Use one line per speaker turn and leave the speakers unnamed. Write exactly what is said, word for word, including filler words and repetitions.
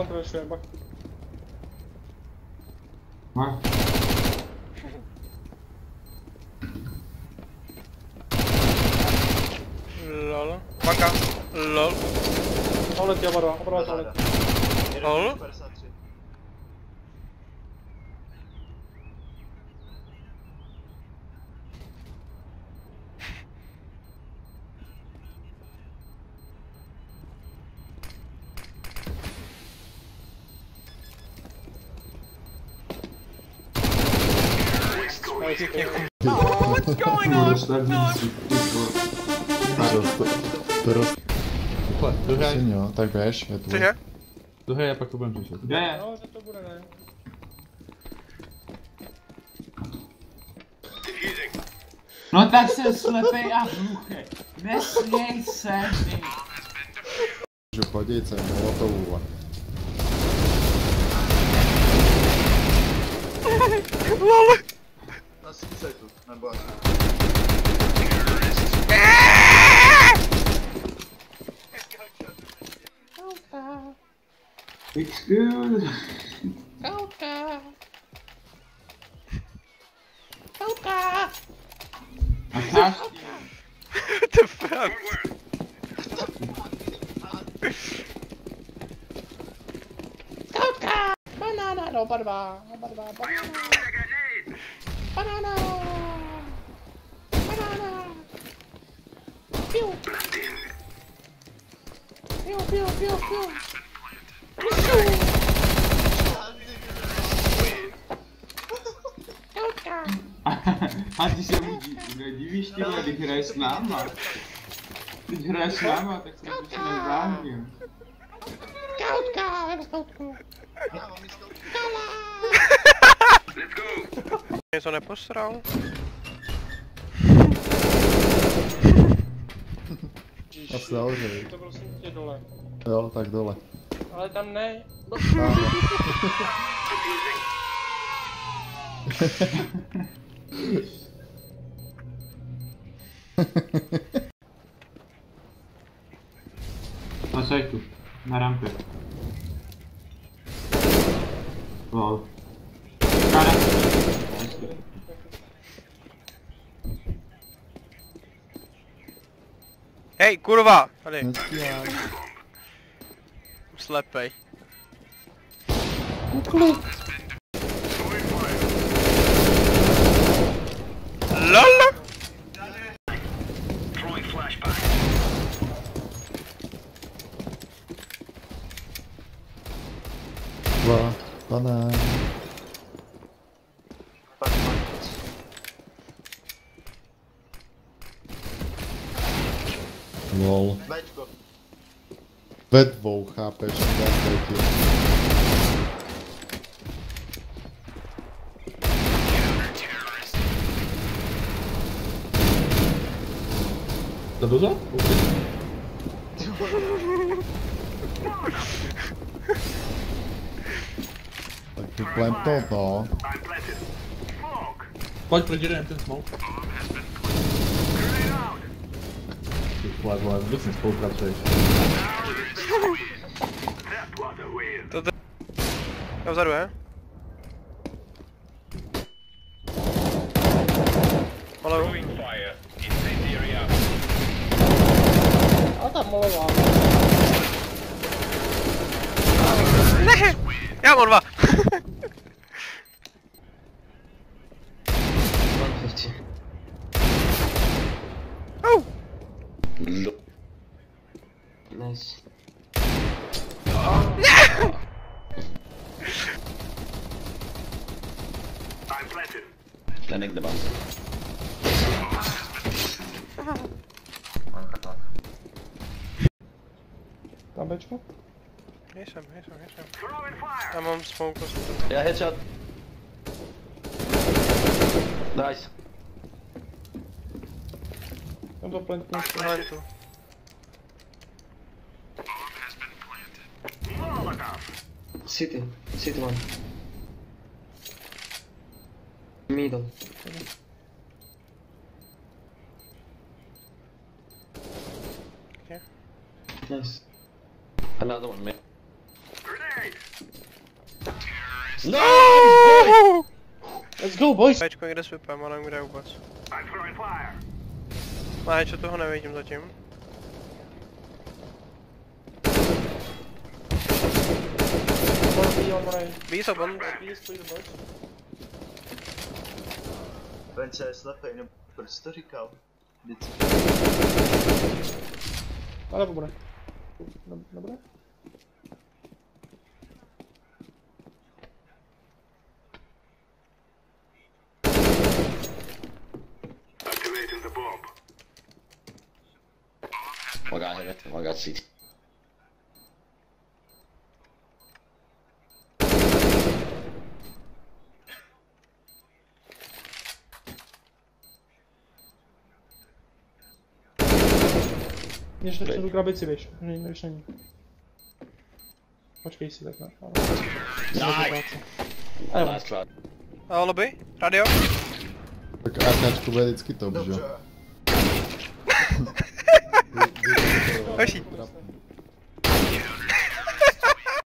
tam prošuje, bak.
No.
Lol. Banka. Lol.
Toalet je oba dva, oba dva toalet.
Lol.
Oh, what's going on? No.
Dohraj. Jo, tak běž, je tu.
Cože?
Dohraj a pak to budem řešit.
Kde je?
No, že to bude, ne?
No tak jsem slepej a hluchý. Nesměj se mi.
Můžu chodit sem, molotovů.
Lol.
Na Sympho, nebo asi.
Excuse.
Kauka. Kauka.
Natáš?
What the fuck?
Kauka. Banana, no, oba dva, oba dva, banana. Banana. Banana. Piu. Piu, piu, piu, piu.
A ty se mu divíš, ty vole, když hraješ s náma. Když hraješ s náma, tak se to nezvládním.
Kautka, jdeme skautku.
Let's go. Něco neposral?
Asi nahoře.
To prosím tě dole.
Jo, tak dole.
Ale tam ne.
Na sajtu, na rampě. Lol. Kára.
Hej, kurva! Tady.
Nestíhám.
Slepej.
Kuklu.
LOL!
Dva. Banán. Lol.
Bečko.
Ve dvou, chápeš, dělám ti.
To doza?
Tak tu plem to, no.
Pojď, prodělejme ten smoke. Ty vole, vole, vůbec nespolupracuješ.
To to... Já vzadu, je? Malou.
A tam molová.
Ne! Já mám dva! Oh!
Nice. Ten kde mám.
Tam bečko?
Nejsem, nejsem, nejsem. Já mám smoke.
Já headshot. Nice.
Tam to plentnu.
Plantu.
City. City one. Middle.
Okay.
Nice. Another one, man. Grenade!
No!
Let's go, boys!
Bčko někde s whipem, ale nevím kde vůbec. Na headshot toho nevidím zatím. Bíj se bon.
Vence je slepej, nebo proč jsi to říkal? Vždycky.
Ale bude. Dobré?
One got hit it, one got C T.
Než začnu tu krabici, víš, než není. Počkej si takhle.
Nice! Last shot.
A lobby? Radio?
Tak AKčko bude vždycky top, že jo?
Dobře.